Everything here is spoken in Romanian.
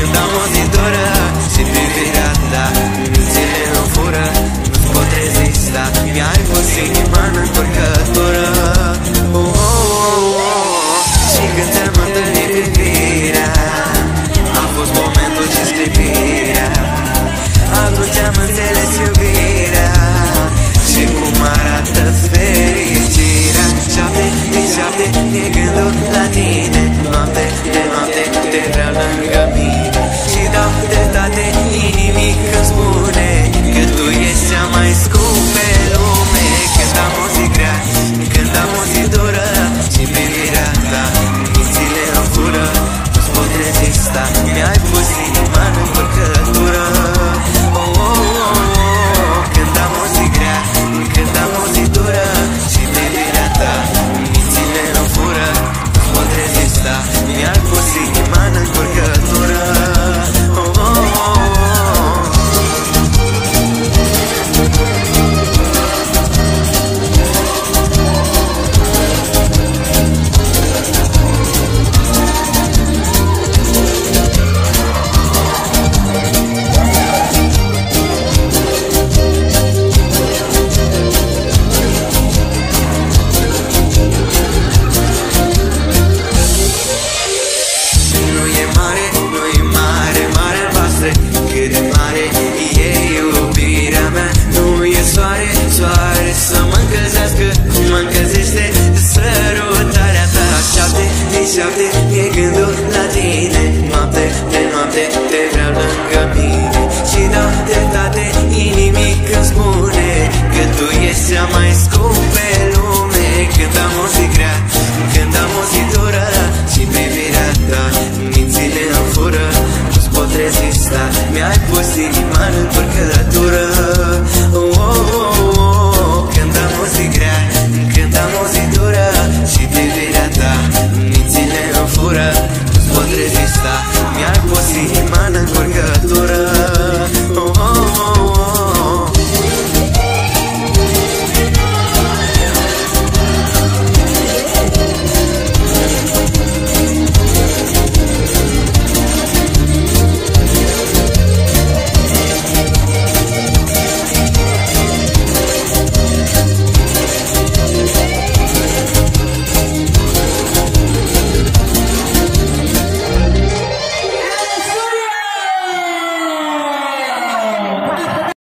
când am o zi dură și privirea ta mințile nu fură, nu-ți pot rezista. Mi-ai pus inima în încurcătură. Și când te-am întâlnit privirea, a fost momentul și sclipirea. Atunci am înțeles iubirea și cum arată fericirea. 7 din 7 e gândul la tine, noapte de noapte te vreau lângă mine. Și dau dreptate inimii când spune că tu ești cea mai scump pe lume. Când am o zi grea, când am o zi dură și privirea ta mințile îmi fură, nu-ți pot rezista. Mi-ai pus inima în încurcătură. Când am o zi grea, când am o zi dură și privirea ta mințile îmi fură, nu-ți pot rezista. Mi-ai pus inima în încurcătură. Cât de mare e iubirea mea, nu e soare, soare să mă încălzească cum mă încălzește sărutarea ta. 7 din 7 e gândul la tine, noapte de noapte te vreau lângă mine. Și dau dreptate inimii când spune că tu ești cea mai scump pe lume. Când am o zi grea, când am o zi dură și privirea ta mințile îmi fură, nu-ți pot rezista. Mi-ai pus inima în încurcătură.